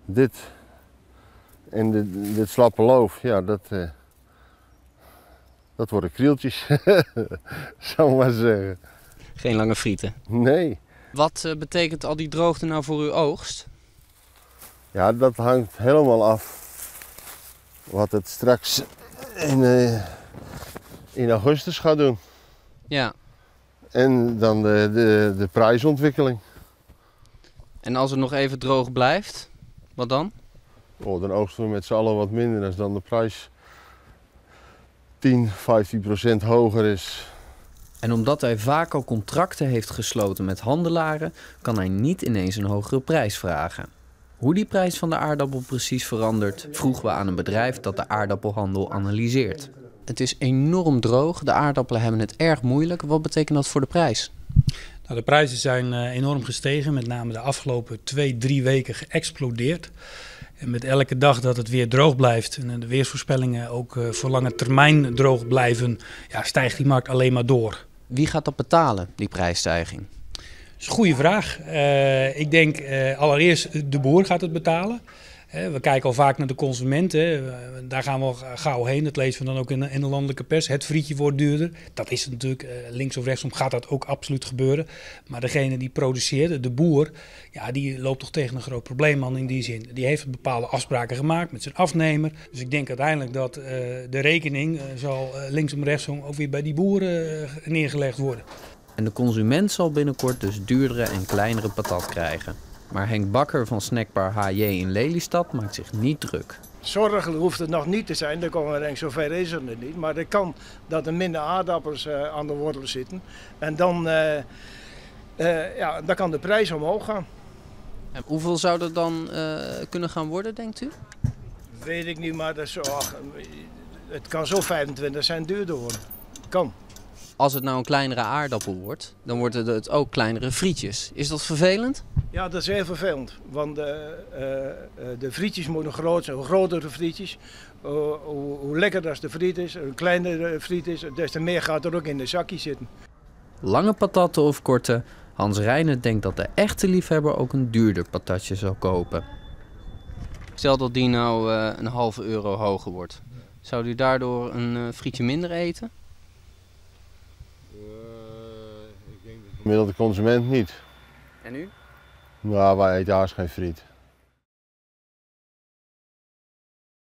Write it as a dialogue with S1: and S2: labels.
S1: Dit en dit slappe loof, ja, dat worden krieltjes, zou ik maar zeggen.
S2: Geen lange frieten.
S1: Nee.
S2: Wat betekent al die droogte nou voor uw oogst?
S1: Ja, dat hangt helemaal af wat het straks in augustus gaat doen.
S2: Ja.
S1: En dan de prijsontwikkeling.
S2: En als het nog even droog blijft, wat dan?
S1: Oh, dan oogsten we met z'n allen wat minder als dan de prijs 10-15% hoger is.
S3: En omdat hij vaak al contracten heeft gesloten met handelaren, kan hij niet ineens een hogere prijs vragen. Hoe die prijs van de aardappel precies verandert, vroegen we aan een bedrijf dat de aardappelhandel analyseert.
S2: Het is enorm droog, de aardappelen hebben het erg moeilijk. Wat betekent dat voor de prijs?
S4: Nou, de prijzen zijn enorm gestegen, met name de afgelopen 2-3 weken geëxplodeerd. En met elke dag dat het weer droog blijft en de weersvoorspellingen ook voor lange termijn droog blijven, ja, stijgt die markt alleen maar door.
S2: Wie gaat dat betalen, die prijsstijging?
S4: Dat is een goede vraag. Ik denk allereerst de boer gaat het betalen. We kijken al vaak naar de consument. Daar gaan we al gauw heen. Dat lezen we dan ook in de landelijke pers. Het frietje wordt duurder. Dat is natuurlijk, links of rechtsom gaat dat ook absoluut gebeuren. Maar degene die produceert, de boer, ja, die loopt toch tegen een groot probleem aan in die zin. Die heeft bepaalde afspraken gemaakt met zijn afnemer. Dus ik denk uiteindelijk dat de rekening zal linksom rechtsom ook weer bij die boeren neergelegd worden.
S3: En de consument zal binnenkort dus duurdere en kleinere patat krijgen. Maar Henk Bakker van snackbar HJ in Lelystad maakt zich niet druk.
S5: Zorgelijk hoeft het nog niet te zijn, dan komen we denk ik, zover is het nog niet. Maar het kan dat er minder aardappels aan de wortel zitten. En dan kan de prijs omhoog gaan.
S2: En hoeveel zou dat dan kunnen gaan worden, denkt u?
S5: Weet ik niet, maar dat is zo, het kan zo 25 cent duurder worden. Kan.
S2: Als het nou een kleinere aardappel wordt, dan worden het ook kleinere frietjes. Is dat vervelend?
S5: Ja, dat is heel vervelend. Want de frietjes moeten groot zijn. Hoe groter de frietjes, hoe lekkerder de friet is. Hoe kleiner de friet is, des te meer gaat er ook in de zakjes zitten.
S3: Lange patatten of korte, Hans Reijnen denkt dat de echte liefhebber ook een duurder patatje zal kopen.
S2: Stel dat die nou een halve euro hoger wordt. Zou u daardoor een frietje minder eten?
S1: Ik denk de gemiddelde consument niet.
S2: En u?
S1: Nou, wij eten haast geen friet.